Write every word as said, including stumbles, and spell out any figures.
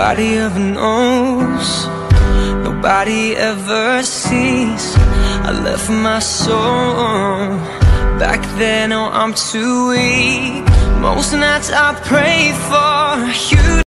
nobody ever knows, nobody ever sees. I left my soul back then, oh I'm too weak. Most nights I pray for you